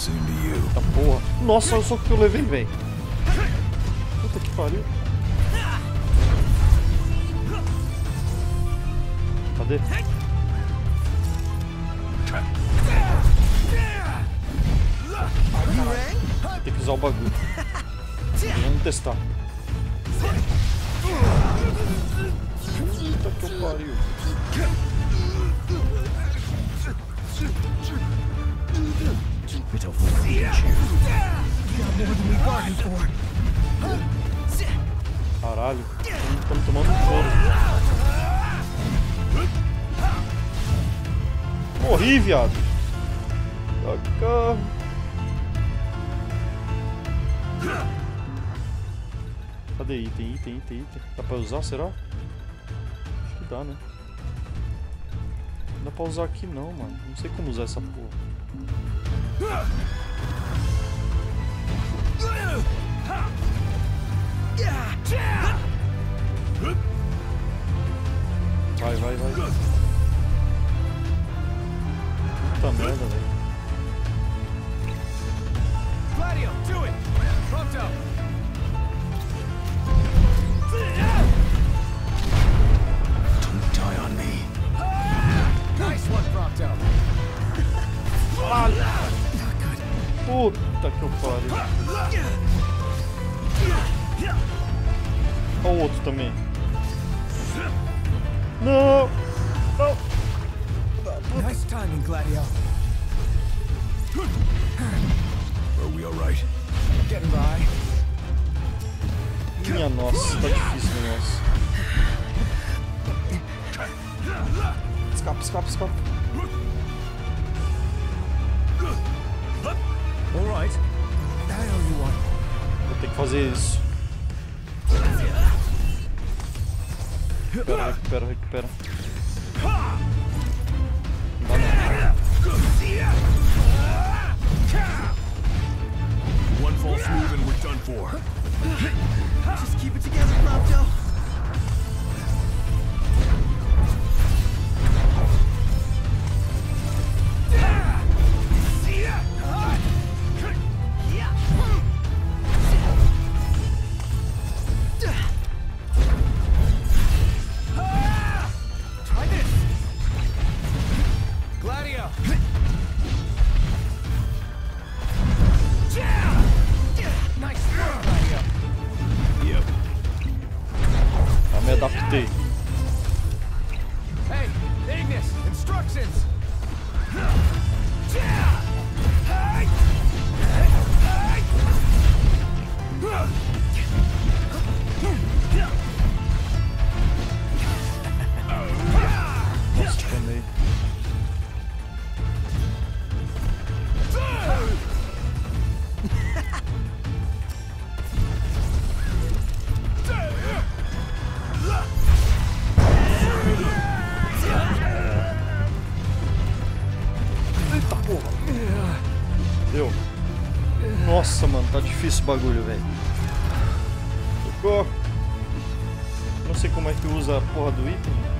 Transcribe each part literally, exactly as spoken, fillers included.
Eita porra. Nossa, olha o soco que eu levei, velho. Puta que pariu. Cadê? Tem que usar o bagulho. Vamos testar. Puta que eu pariu. Caralho, estamos tomando um choro. Morri, viado. Cá. Cadê item, item, item, item? Dá pra usar, será? Acho que dá, né? Não dá pra usar aqui não, mano. Não sei como usar essa porra. Vai, vai, vai. Puta merda, velho. Gladio, do it! Prompto! Don't die on me. Nice one, Prompto! Puta que eu pariu. Olha o outro também. Não! Não! Nice timing, Gladio. Are we alright? Getting by. Minha nossa, tá difícil o negócio. Escapa, escapa, escapa. Alright. The hell you want? Vou ter que fazer isso. Recupera, recupera, recupera. Não dá não. One false move and we're done for. Just keep it together, Prompto. Try this. Gladio. Nice work, Gladio. Yep. Já me adaptei. Hey, Ignis, instructions. Nossa, te queimei. Eita porra. Deu. Nossa, mano, tá difícil o bagulho, velho. Ficou. Não sei como é que usa a porra do item.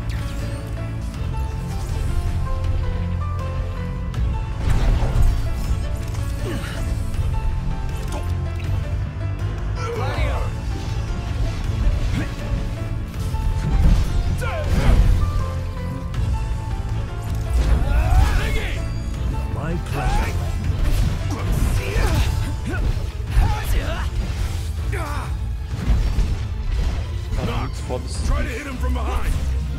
My pleasure. Cara, muito foda esse Try to hit him from behind.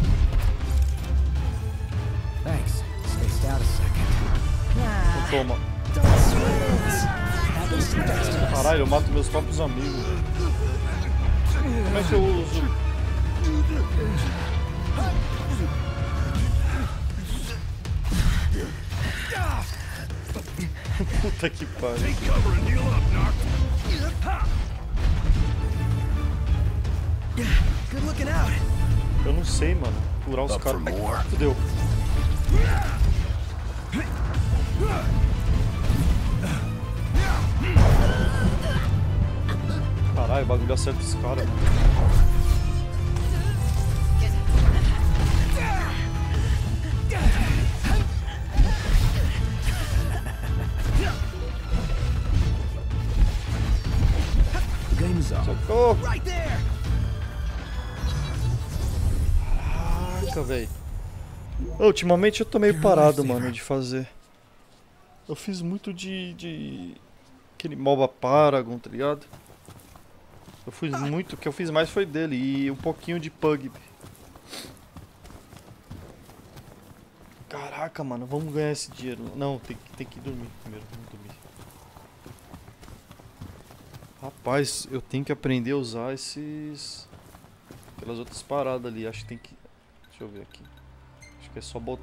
Thanks. Spaced out a second. Toma. Caralho, eu mato meus próprios amigos. Como é que eu uso? Puta que pariu. Take cover and heal up, Noct. Good looking out. Eu não sei, mano. Curar os Up caras. for more. Fudeu. Caralho, o bagulho acerta os caras, mano. Wings up. Socorro! Right there! Caraca, velho. Ultimamente eu tô meio parado, mano, de fazer. Eu fiz muito de... de... aquele Moba Paragon, tá ligado? Eu fiz muito, o que eu fiz mais foi dele e um pouquinho de Pug. Caraca, mano, vamos ganhar esse dinheiro. Não, tem, que- tem que dormir primeiro, vamos dormir. Rapaz, eu tenho que aprender a usar esses... aquelas outras paradas ali, acho que tem que... deixa eu ver aqui. Acho que é só botar...